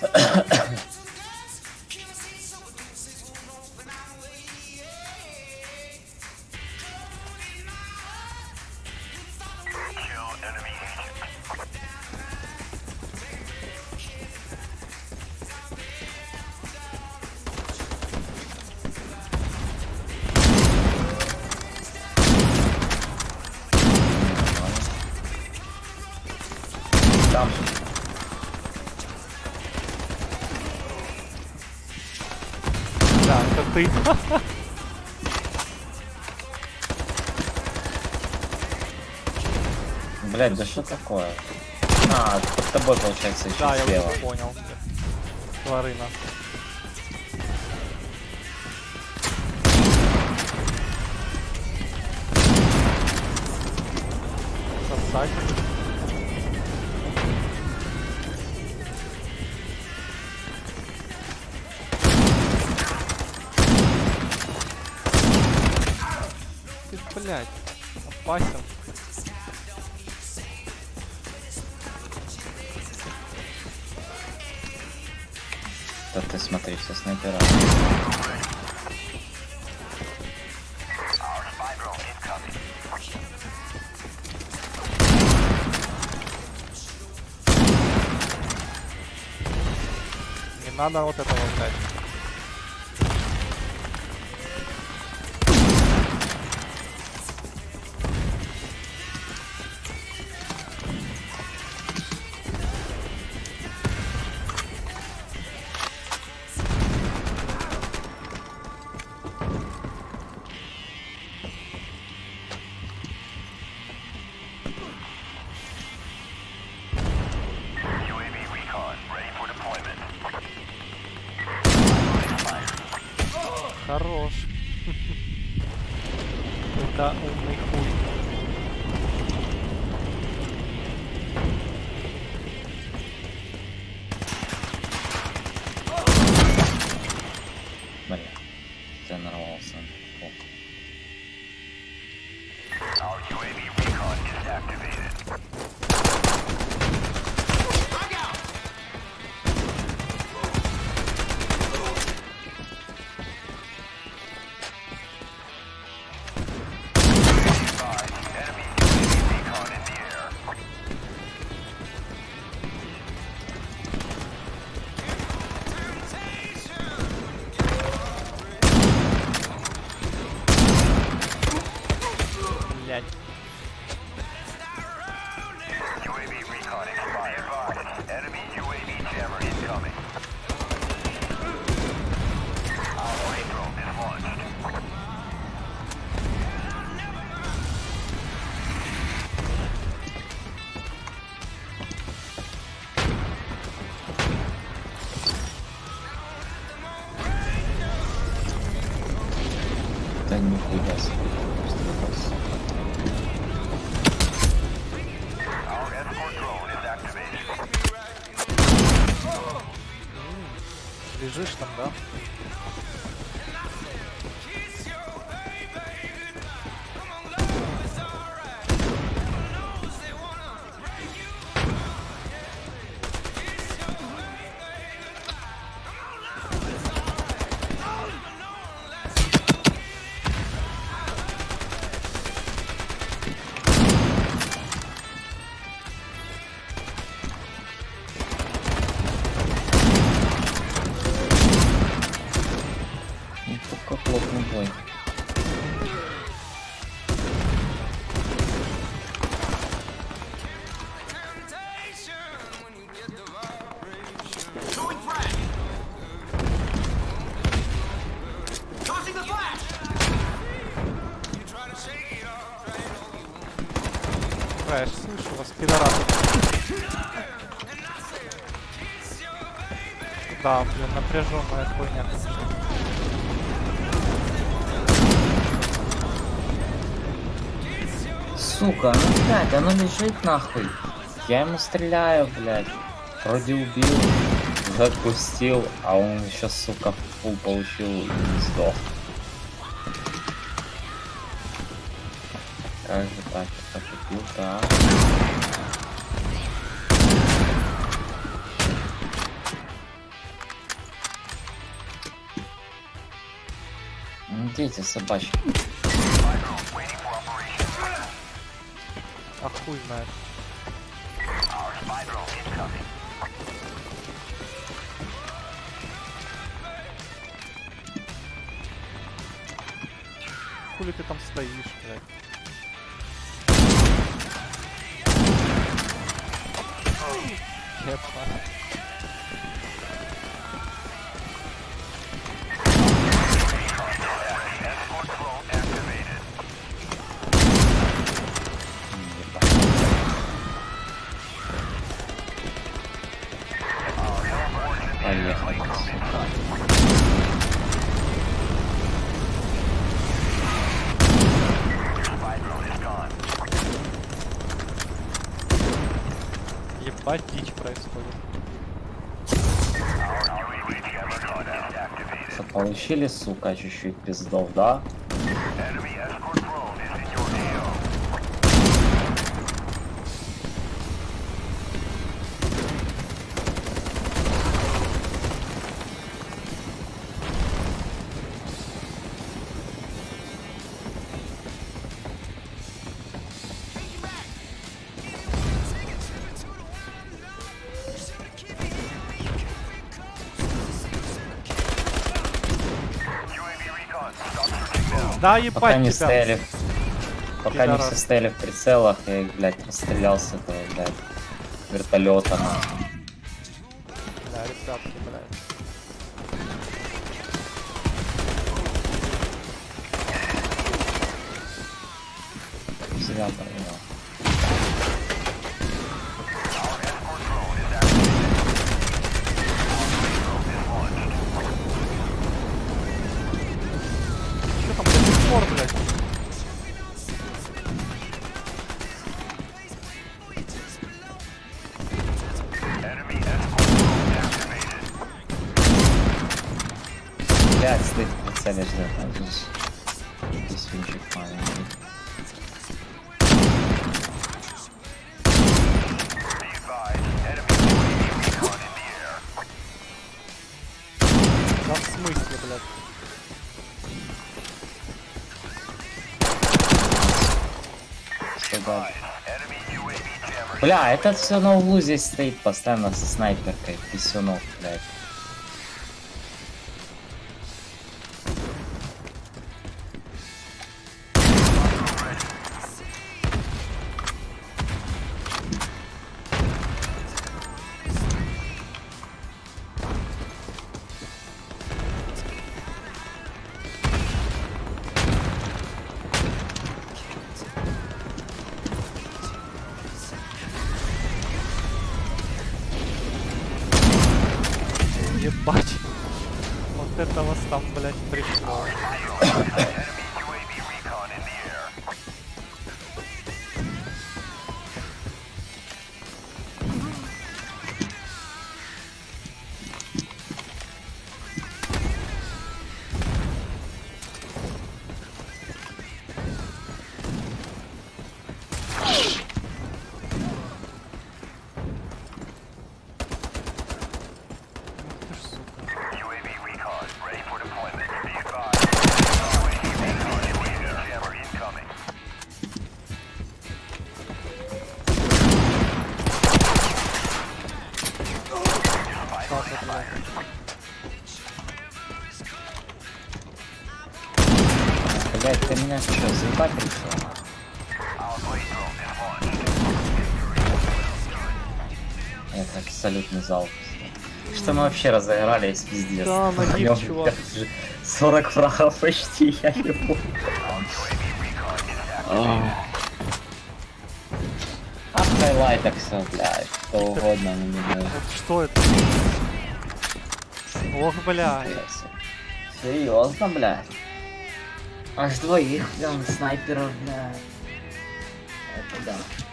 Там. Да, это ты. Блять, да что такое? А, под тобой получается еще Да, я слева. уже понял. Тварына. Сосать. Ты, блядь, опасен. Да ты смотри, все снайпера. Не надо вот этого брать. Хорош. Это умный хуй. Блин, ты нарвался. О. Блядь. Да нихуя себе. Просто вопрос. Лежишь там, да? Ну, только плотный бой. Да, я ж слышу вас, пидорасы. Да, блин, напряженная хуйня. Сука, ну блядь, оно лежит нахуй. Я ему стреляю, блядь. Вроде убил, отпустил, а он еще, сука, фул получил и сдох. Как же так? Я пошутил, да. дети собачки. А хуй знает. Хули ты там стоишь, блядь? Ебать. Поехали. Ебать, дичь происходит. Что, получили, сука, чуть-чуть пиздов, да? Да, ебать Пока не тебя. стояли, пока не Пидорас. все стояли в прицелах, я их, блядь, расстрелял с этого, блядь, вертолета. Да, ребятки, блядь. Зря проиграл. Что там до сих пор, блядь? Блядь, стоит в прицеле ждет, а здесь свинчик маленький. Да в смысле, блядь? Что дальше? Бля, этот все на углу здесь стоит постоянно со снайперкой, писюнок, блядь. Ебать. Вот это вас там, блядь, пришло. Ты ж сука. Как это, блядь? Блядь, ты меня что, заебать решил? Это абсолютный залп. Что мы вообще разыгрались, пиздец. Да, налив, Нём, чувак. 40 фрагов почти, я его. А в хайлайтах все, блядь, что угодно, но не может. Вот что это? Ох, блядь. Серьезно, блядь? Аж двоих, прям снайперов, блядь. Это да.